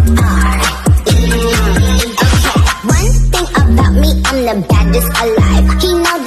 Okay, one thing about me, I'm the baddest alive. He knows